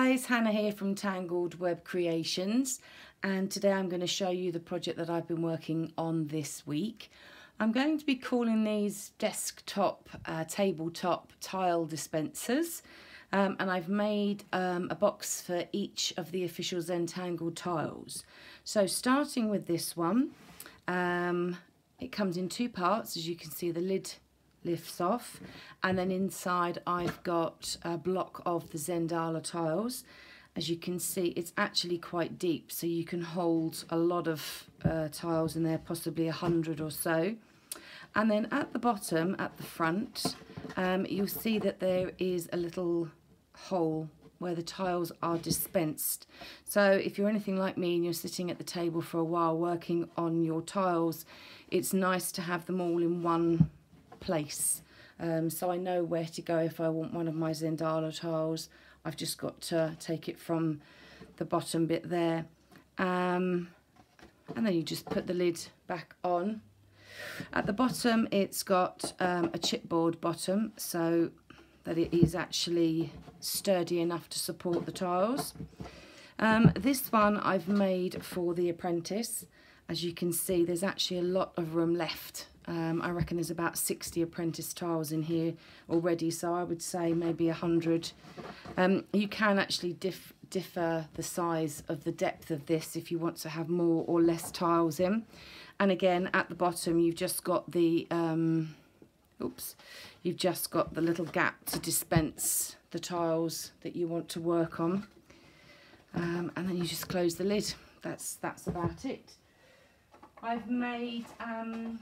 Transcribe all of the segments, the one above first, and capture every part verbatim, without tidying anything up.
guys, Hannah here from Tangled Web Creations, and today I'm going to show you the project that I've been working on this week. I'm going to be calling these desktop, uh, tabletop tile dispensers, um, and I've made um, a box for each of the official Zentangled tiles. So starting with this one, um, it comes in two parts. As you can see, the lid lifts off, and then inside I've got a block of the Zendala tiles. As you can see, it's actually quite deep, so you can hold a lot of uh, tiles in there, possibly a hundred or so. And then at the bottom, at the front, um, you'll see that there is a little hole where the tiles are dispensed. So if you're anything like me and you're sitting at the table for a while working on your tiles, it's nice to have them all in one place, um, so I know where to go if I want one of my Zendala tiles. I've just got to take it from the bottom bit there, um, and then you just put the lid back on. At the bottom it's got um, a chipboard bottom so that it is actually sturdy enough to support the tiles. Um, this one I've made for the apprentice. As you can see, there's actually a lot of room left. Um, I reckon there's about sixty apprentice tiles in here already, so I would say maybe a hundred. Um, you can actually diff differ the size of the depth of this if you want to have more or less tiles in. And again, at the bottom, you've just got the um, oops, you've just got the little gap to dispense the tiles that you want to work on, um, and then you just close the lid. That's that's about it. I've made um,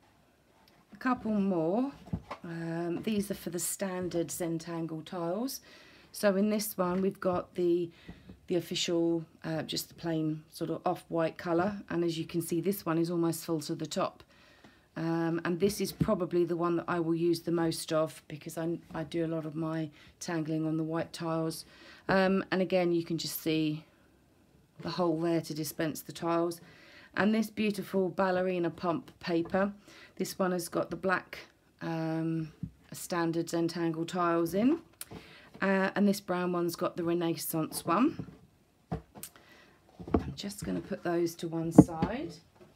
a couple more. Um, these are for the standard Zentangled tiles. So in this one we've got the the official, uh, just the plain sort of off-white colour, and as you can see this one is almost full to the top. Um, and this is probably the one that I will use the most of because I, I do a lot of my tangling on the white tiles. Um, and again, you can just see the hole there to dispense the tiles. And this beautiful ballerina pump paper, this one has got the black um, standard Zentangled tiles in, uh, and this brown one's got the Renaissance one. I'm just going to put those to one side,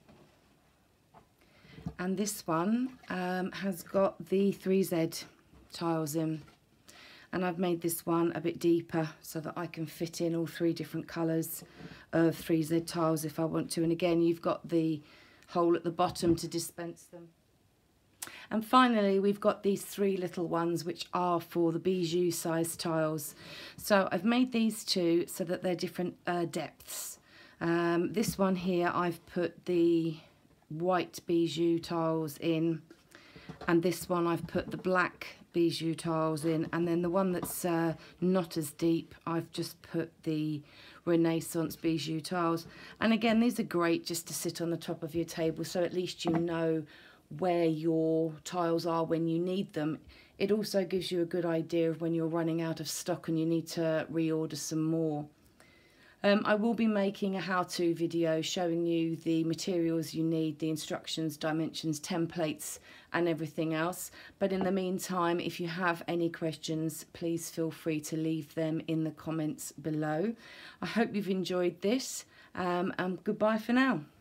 and this one um, has got the three Z tiles in, and I've made this one a bit deeper so that I can fit in all three different colours of three Z tiles if I want to. And again, you've got the hole at the bottom to dispense them. And finally, we've got these three little ones which are for the bijou size tiles. So I've made these two so that they're different uh, depths. Um, this one here, I've put the white bijou tiles in, and this one I've put the black bijou tiles in, and then the one that's uh, not as deep, I've just put the Renaissance bijou tiles. And again, these are great just to sit on the top of your table, so at least you know where your tiles are when you need them. It also gives you a good idea of when you're running out of stock and you need to reorder some more. Um, I will be making a how-to video showing you the materials you need, the instructions, dimensions, templates and everything else. But in the meantime, if you have any questions, please feel free to leave them in the comments below. I hope you've enjoyed this, um, and goodbye for now.